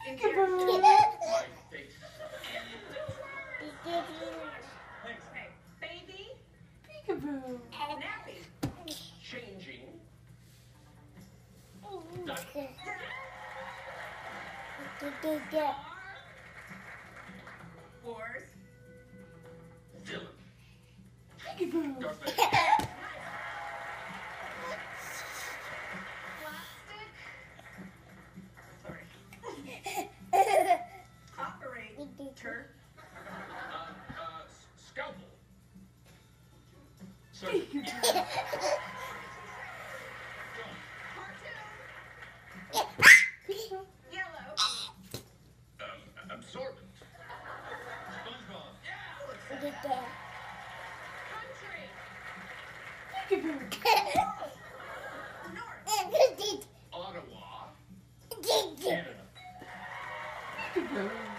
Peekaboo. My face. Hey, baby. Peekaboo. Nappy. Changing. Duck. Wars. Villain. Peekaboo. Darth Vader. Plastic. Sorry. Operator. Scalpel. Sorry. Peekaboo. Cartoon. Yellow. Absorbent. SpongeBob. Country. Peekaboo. North. Ottawa. Did Canada. Peekaboo.